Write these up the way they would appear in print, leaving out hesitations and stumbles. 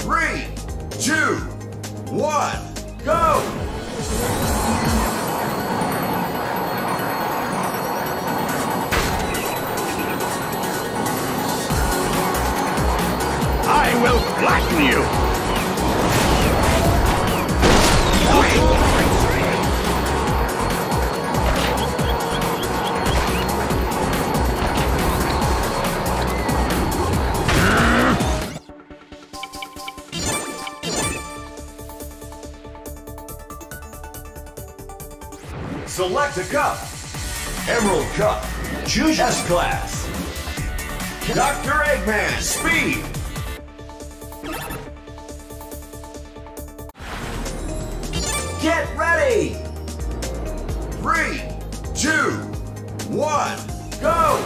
3, 2, 1, go! I will flatten you! Select a cup. Emerald Cup. Choose S-Class. Dr. Eggman, speed! Get ready! 3, 2, 1, go!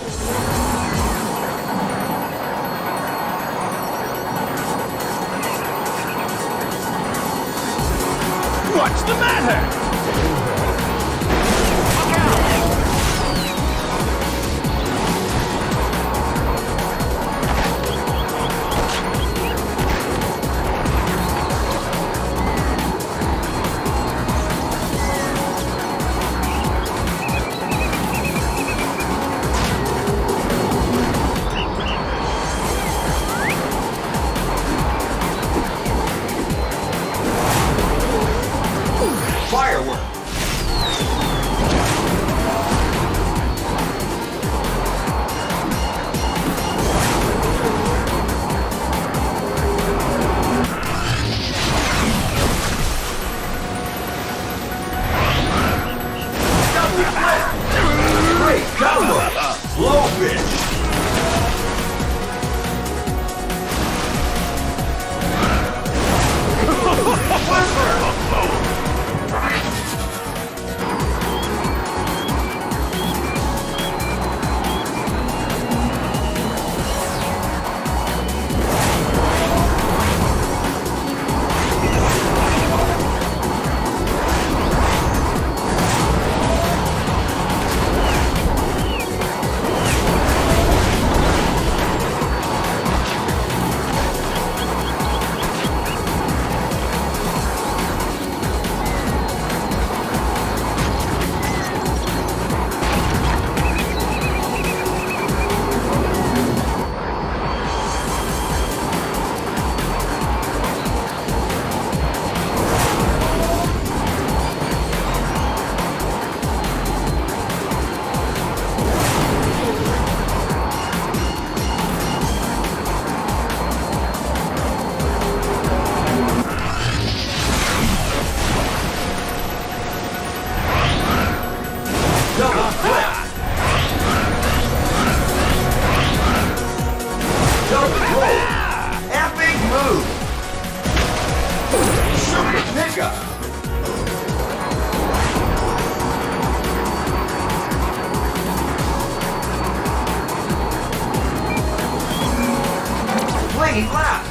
What's the matter? Firework! Double flip! Great combo! Blowfish! Flipper! Double flip! Double roll! Epic move! Super pickup! Flingy flap!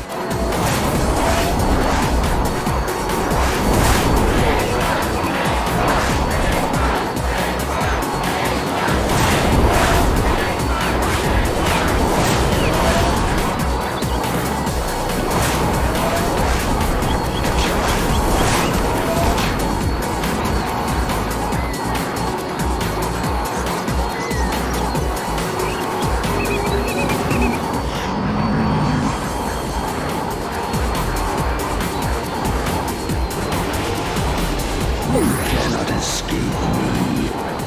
You cannot escape me.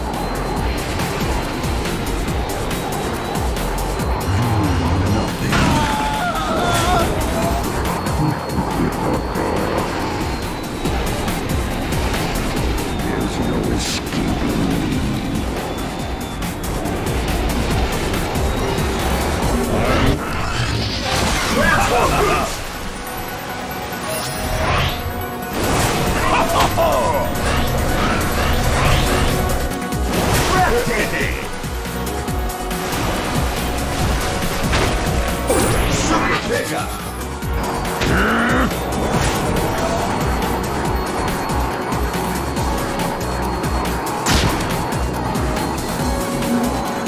There's no escaping me. Transformers! Breathtaking! Super pickup!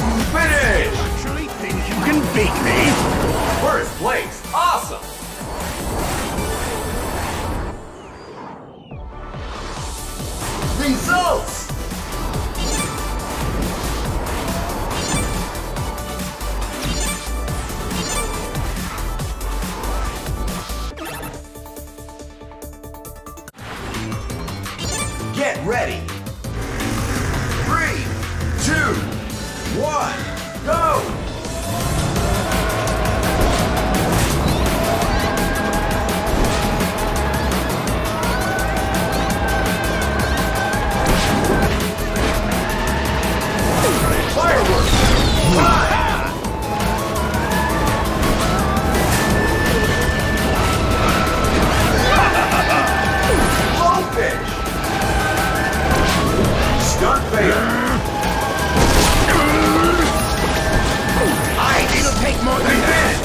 Finish! Actually think you can beat me? First place! Awesome! ready. 3, 2, 1, go! Fireworks! Time! Blowfish! Stunt fail! Ice! It'll take more than that!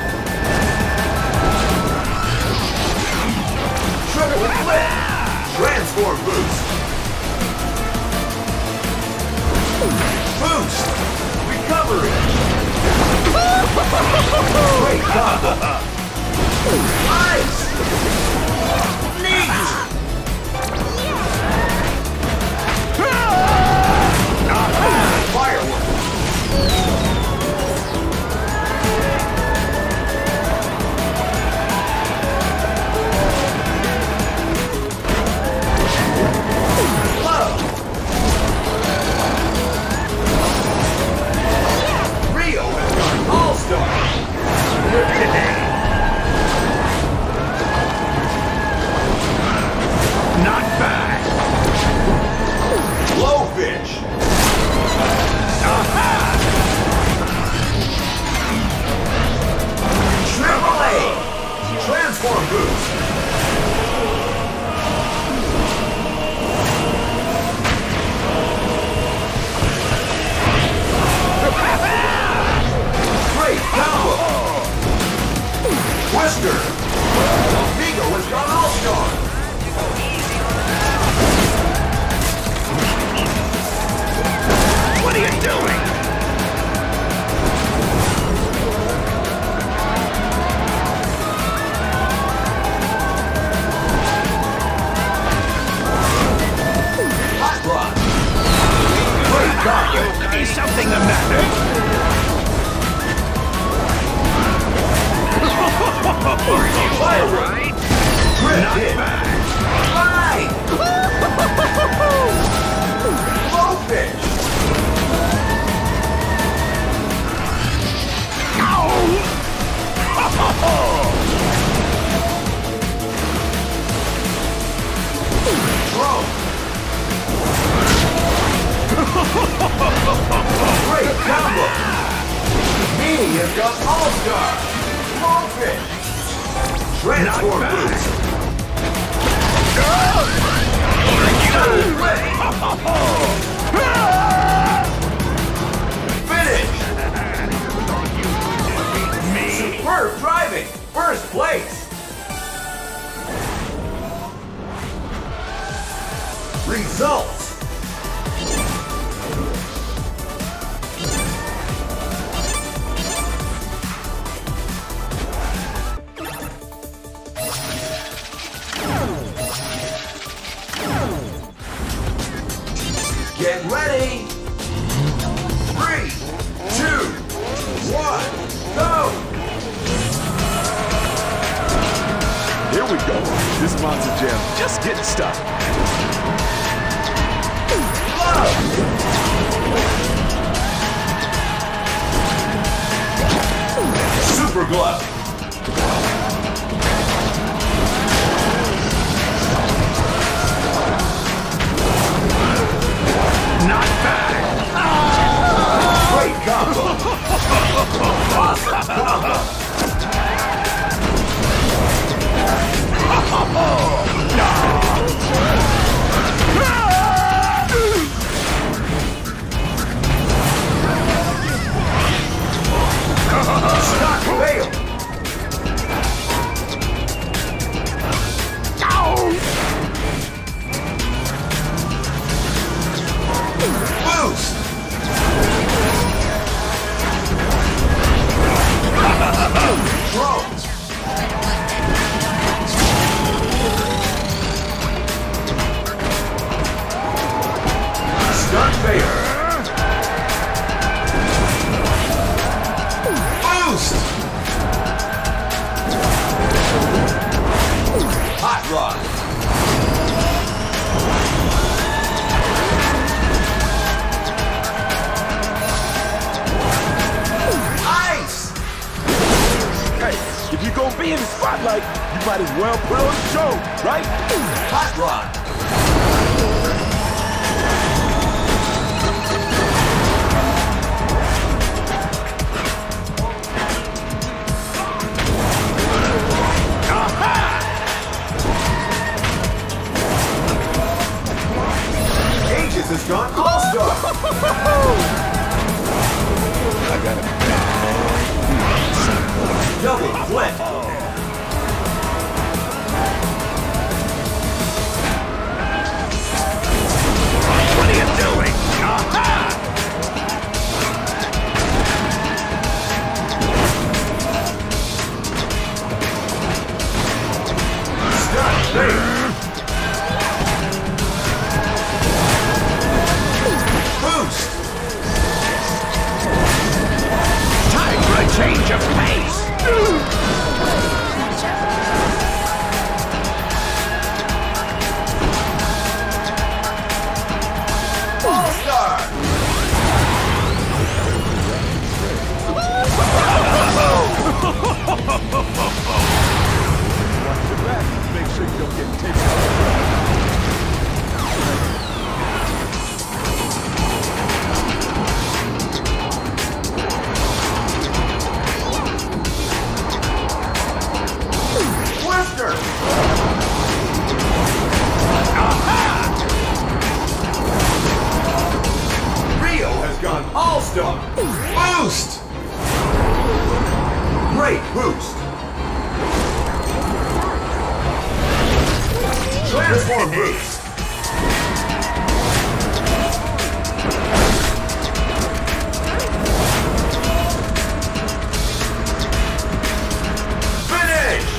Triple flip! Transform boost! Boost! Recovery! Great combo! Ice! Neat! Fireworks! Love! Rio has gone all-star! Not bad. Blowfish! Triple A! Transform boost! Great combo! Twister! Vigo has gone all-star! What are you doing? Hot Rod! Great combo! Is something the matter? Firework! Grid hit! Fine! Blowfish! Drone! Great combo! He has got all-star! Blowfish! Transform boost! Finish! Superb driving! First place! Results! Get ready! 3, 2, 1, go! Here we go. This Monster Jam just getting started. Love! Super Glove! Not bad. Great combo! Awesome combo! Stock fail! Boost! If you're gonna be in the spotlight, you might as well put on a show, right? Hot Rod. Aegis has gone All-Star. I got it. Double flip. What are you doing? Aha! Stop there. Boost. Time for a change of pace! All-Star. Make sure you don't get taken out. Twister. Rio has gone All-Star. Boost. Great boost. Transform boost. Finish.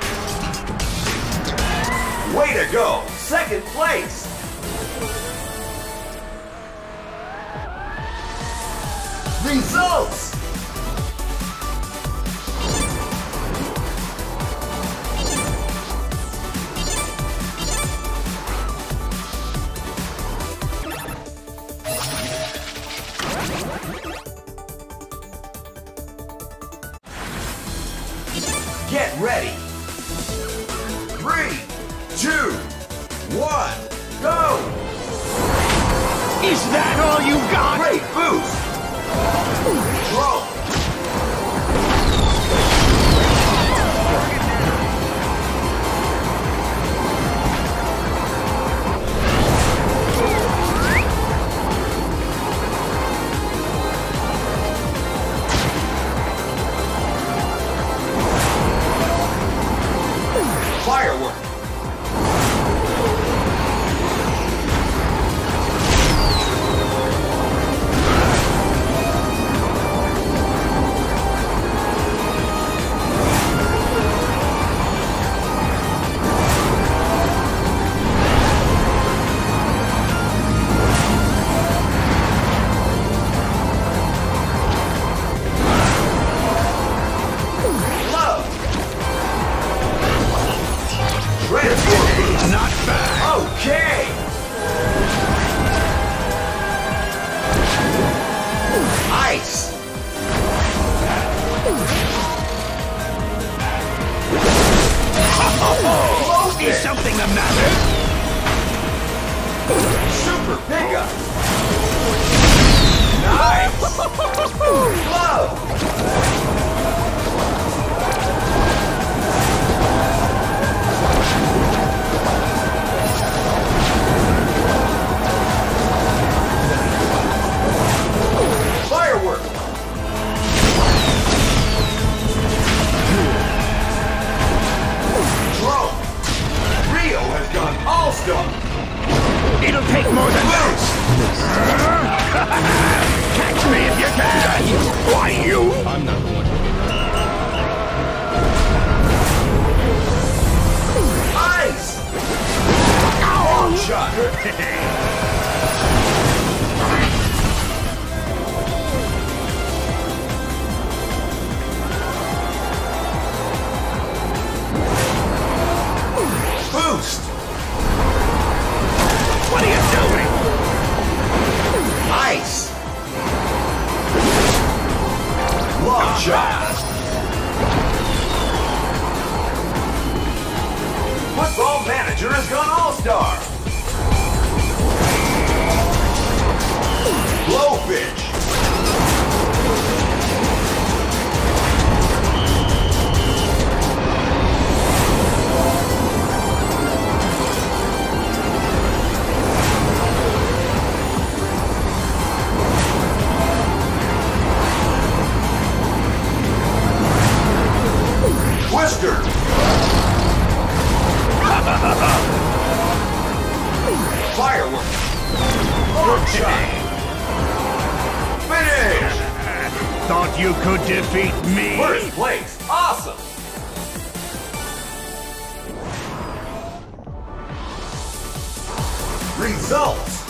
Way to go. Second place. Results. Get ready. 3, 2, 1, go! Is that all you got? Great boost! Throw! Firework! Not bad. Okay! Ice! Is something the matter? Super pickup! Nice! Glove! Firework! Throw! Rio has gone All-Star! It'll take more than that. Catch me if you can. Why, you? I'm not the one. manager has gone all-star. Blowfish. Twister. Fireworks. Long shot. Finish. Thought you could defeat me? First place. Awesome. Results.